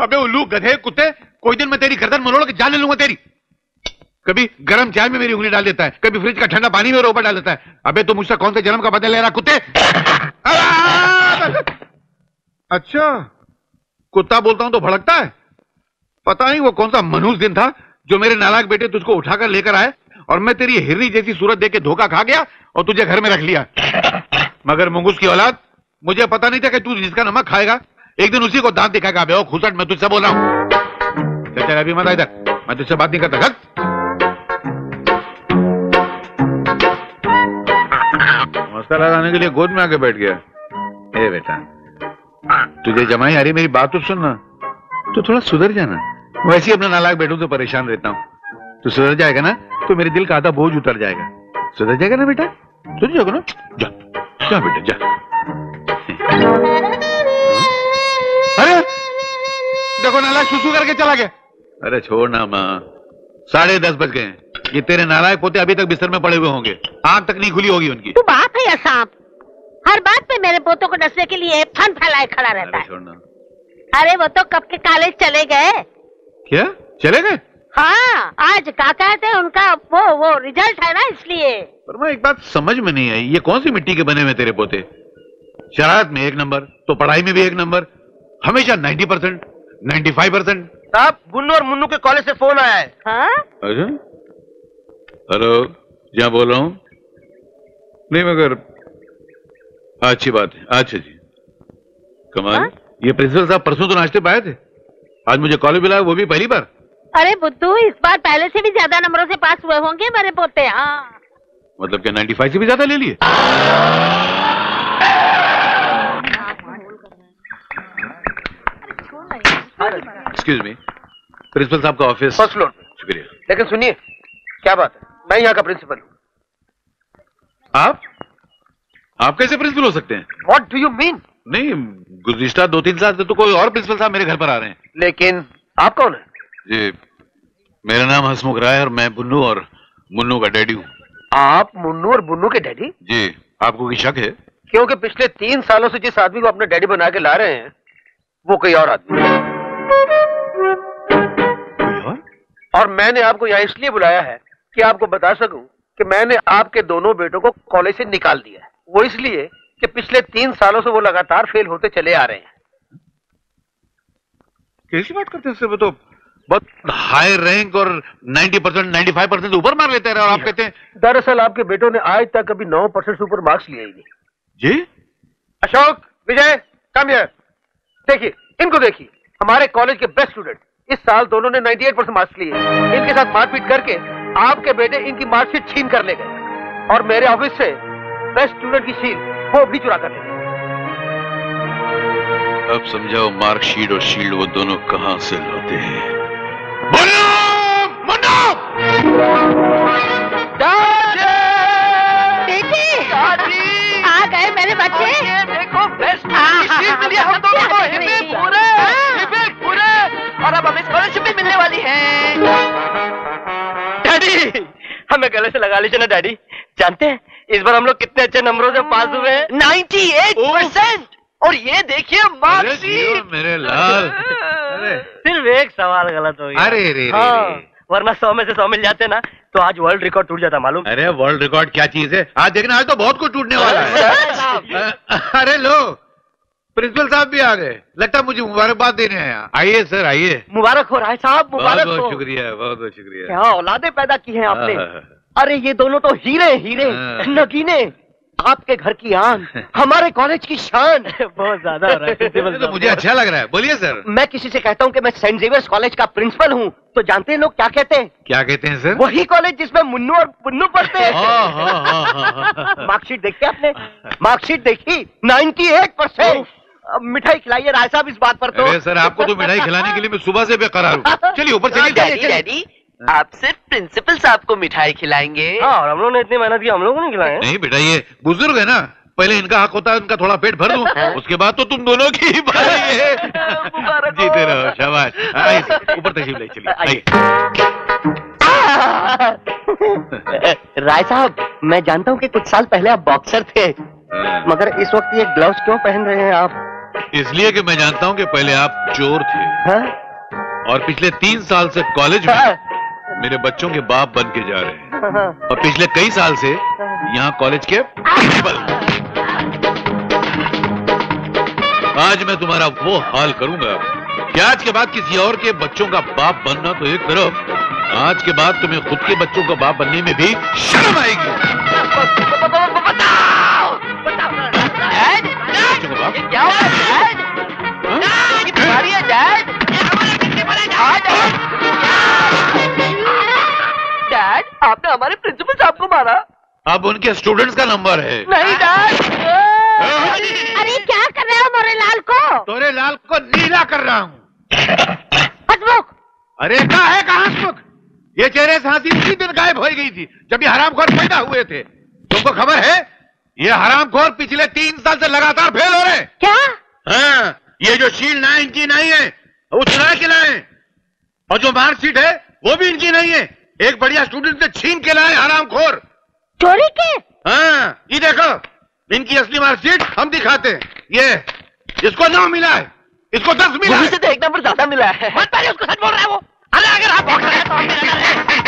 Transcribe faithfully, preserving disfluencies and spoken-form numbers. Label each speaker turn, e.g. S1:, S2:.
S1: अबे उल्लू गधे कुत्ते, कोई दिन मैं तेरी गर्दन मरोड़ के जान ले लूंगा तेरी। कभी गरम चाय में मेरी उंगली डाल देता है, कभी फ्रिज का ठंडा पानी मेरे ऊपर डाल देता है। अबे तो मुझसे कौन से जन्म का बदला ले रहा कुत्ते? अच्छा, कुत्ता बोलता हूं तो भड़कता है। पता नहीं वो कौन सा मनहूस दिन था जो मेरे नालायक बेटे तुझको उठाकर लेकर आए और मैं तेरी हिरनी जैसी सूरत देख के धोखा खा गया और तुझे घर में रख लिया। मगर मुंगूस की औलाद, मुझे पता नहीं था कि तू जिसका नमक खाएगा एक दिन उसी को दांत दिखाएगा। बे ओ खुसट, मैं तुझसे बोल रहा हूं। चल चल अभी मत इधर, मैं तुझसे बात नहीं करता। घर मस्का लगाने के लिए गोद में आके बैठ गया। ए बेटा, तुझे जमाई आ रही, मेरी बात तो सुनना। तो थोड़ा सुधर जाना। वैसे ही अपने नालायक बेटों से परेशान रहता हूँ। तू सुधर जाएगा ना तो मेरे दिल का आधा बोझ उतर जाएगा। सुधर जाएगा ना बेटा? सुधर जाएगा ना? जा जा बेटा जा। अरे देखो, नालायक सुसु करके चला गया। अरे छोड़ ना माँ, साढ़े दस बज गए। ये तेरे नालायक पोते अभी तक बिस्तर में पड़े हुए होंगे, आंख तक नहीं खुली होगी उनकी।
S2: तू बाप है या सांप? हर बात पे मेरे पोतों को डसने के लिए फन फैलाए खड़ा रहता है।
S1: छोड़ना।
S2: अरे वो तो कब के कॉलेज चले गए।
S1: क्या चले गए?
S2: हाँ, आज क्या कहते हैं उनका वो वो रिजल्ट है ना, इसलिए।
S1: पर मैं एक बात समझ में नहीं आई, ये कौन सी मिट्टी के बने हुए तेरे पोते? शरारत में एक नंबर तो पढ़ाई में भी एक नंबर, हमेशा नब्बे परसेंट पचानवे परसेंट।
S3: साहब, गुन्नू और मुन्नू के कॉलेज से फोन आया है।
S2: हाँ?
S1: अच्छा, हेलो, जहाँ बोल रहा हूँ? नहीं मगर अच्छी बात है। अच्छा जी, कमाल। हाँ? ये प्रिंसिपल साहब परसों तो नाश्ते पे आए थे, आज मुझे कॉलेज बुलाया, वो भी पहली बार।
S2: अरे बुद्धू, इस बार पहले से भी ज्यादा नंबरों से पास हुए होंगे मेरे पोते। हाँ,
S1: मतलब क्या पचानवे से भी ज्यादा ले लिए? एक्सक्यूज मी, प्रिंसिपल साहब का ऑफिस
S3: फर्स्ट फ्लोर।
S1: शुक्रिया।
S3: लेकिन सुनिए, क्या बात है, मैं यहाँ का प्रिंसिपल हूँ।
S1: आप आप कैसे प्रिंसिपल हो सकते हैं?
S3: What do you mean?
S1: नहीं, गुज़िश्ता दो तीन साल से तो कोई और प्रिंसिपल साहब मेरे घर पर आ रहे हैं।
S3: लेकिन आप कौन है?
S1: जी, मेरा नाम हसमुख राय और मैं बुन्नू और मुन्नू का डैडी हूँ।
S3: आप मुन्नू और बुन्नू के डैडी?
S1: जी, आपको कोई शक है?
S3: क्योंकि पिछले तीन सालों से जिस आदमी को अपने डैडी बना के ला रहे हैं वो कोई और आदमी है।
S1: कोई और?
S3: और मैंने आपको यहाँ इसलिए बुलाया है कि आपको बता सकूं कि मैंने आपके दोनों बेटों को कॉलेज से निकाल दिया है। वो इसलिए कि पिछले तीन सालों से वो लगातार फेल होते चले आ रहे हैं।
S1: कैसी बात करते हैं सर? वो तो बहुत हाई रैंक और नब्बे परसेंट पचानवे परसेंट ऊपर मार लेते हैं और आप कहते हैं।
S3: दरअसल आपके बेटों ने आज तक कभी नौ परसेंट से ऊपर मार्क्स लिए ही नहीं।
S1: जी?
S3: Ashok, Vijay, come here. देखिए, इनको देखिए, हमारे कॉलेज के बेस्ट स्टूडेंट। इस साल दोनों ने अट्ठानवे परसेंट मार्क्स लिए। इनके साथ मारपीट करके आपके बेटे इनकी मार्कशीट छीन कर ले गए और मेरे ऑफिस से बेस्ट स्टूडेंट की सील वो भी चुरा कर ले गए।
S1: अब समझाओ, मार्कशीट और शील्ड वो दोनों कहां से लाते हैं?
S2: आ गए मेरे बच्चे।
S3: देखो, बेस्ट शील्ड मिली हम दोनों को। हिम्मत पूरे, हिम्मत पूरे। और अब हमें स्कॉलरशिप भी मिलने वाली है। डैडी, हमें गले से लगा लीजिए ना डैडी। जानते हैं इस बार हम लोग कितने अच्छे नंबरों से पास हुए हैं? अट्ठानवे परसेंट। और ये देखिए मार्कशीट।
S1: मेरे लाल, अरे
S3: सिर्फ एक सवाल गलत हो गया।
S1: अरे रे रे
S3: हाँ,
S1: रे।
S3: वरना सौ में से सौ मिल जाते ना तो आज वर्ल्ड रिकॉर्ड टूट जाता, मालूम?
S1: अरे वर्ल्ड रिकॉर्ड क्या चीज है? आज देखना, आज तो बहुत कुछ टूटने वाला है। अरे लो, प्रिंसिपल साहब भी आ गए। लगता है मुझे मुबारकबाद देने हैं। आइए सर, आइए।
S3: मुबारक हो राय साहब, मुबारक
S1: बहुत
S3: हो।
S1: बहुत शुक्रिया, बहुत बहुत शुक्रिया।
S3: क्या औलादे पैदा की हैं आपने। अरे ये दोनों तो हीरे हीरे नगीने, आपके घर की आन, हमारे कॉलेज की शान। बहुत ज्यादा हो रहा है।
S1: तो मुझे अच्छा लग रहा है, बोलिए सर।
S3: मैं किसी से कहता हूँ कि मैं सेंट जेवियर्स कॉलेज का प्रिंसिपल हूँ तो जानते हैं लोग क्या कहते हैं?
S1: क्या कहते हैं सर?
S3: वही कॉलेज जिसमें मुन्नू और पुन्नू पढ़ते हैं। मार्कशीट देखते आपने? मार्कशीट देखी? अट्ठानवे परसेंट। मिठाई खिलाइए राय साहब इस बात पर तो।
S1: अरे सर, आपको तो मिठाई खिलाने के लिए मैं सुबह से बेकरार हूँ। चलिए ऊपर चलिए।
S4: डैडी, डैडी, आप सिर्फ प्रिंसिपल साहब को मिठाई खिलाएंगे?
S3: हाँ, और हम लोगों ने इतनी मेहनत की, हम लोगों ने खिलाए।
S1: नहीं बेटा, ये बुजुर्ग है ना, पहले इनका हक होता है उनका थोड़ा पेट भर दूं, उसके बाद तो तुम दोनों की ही बारी है। जीते रहो, शाबाश। आइए ऊपर तशरीफ ले, चलिए आइए।
S3: राय साहब, मैं जानता हूँ कि कुछ साल पहले आप बॉक्सर थे, मगर इस वक्त ये ग्लव्स क्यों पहन रहे हैं आप?
S1: इसलिए कि मैं जानता हूँ कि पहले आप चोर थे
S3: हाँ?
S1: और पिछले तीन साल से कॉलेज में
S3: हाँ?
S1: मेरे बच्चों के बाप बन के जा रहे हैं
S3: हाँ?
S1: और पिछले कई साल से यहाँ कॉलेज के प्रिंसिपल। आज मैं तुम्हारा वो हाल करूंगा कि आज के बाद किसी और के बच्चों का बाप बनना तो एक तरफ, आज के बाद तुम्हें खुद के बच्चों का बाप बनने में भी शर्म आएगी।
S4: डैड,
S1: बच्चों का बाप?
S4: ये क्या हुआ डैड? ये तुम्हारी है डैड? हाँ, डैड। डैड, आपने हमारे प्रिंसिपल साहब को मारा।
S1: अब उनके स्टूडेंट्स का नंबर है।
S4: नहीं डैड।
S2: अरे क्या कर रहे हो मोरे लाल को?
S1: तोरे लाल को नीला कर रहा हूँ।
S2: हसमुख,
S1: अरे कहाँ है कहाँ हसमुख? ये चेहरे से हंसी उसी दिन गायब हो गई थी जब ये हरामखोर पैदा हुए थे। तुमको खबर है ये हरामखोर पिछले तीन साल से लगातार फेल हो रहे हैं।
S2: क्या?
S1: हाँ, ये जो शील्ड ना इनकी नहीं है, वो चुरा के लाए, और जो मार्कशीट है वो भी इनकी नहीं है, एक बढ़िया स्टूडेंट से छीन के लाए हरामखोर।
S2: चोरी के?
S1: हाँ, ये देखो इनकी असली मार्कशीट हम दिखाते हैं। ये इसको नौ मिला है, इसको दस मिला
S4: मुझे
S1: है।
S4: से तो एक नंबर ज्यादा मिला है।
S2: मत पहले उसको सच बोल रहा है वो। अरे अगर आप भोग रहे हैं तो हम भी लगा रहे हैं।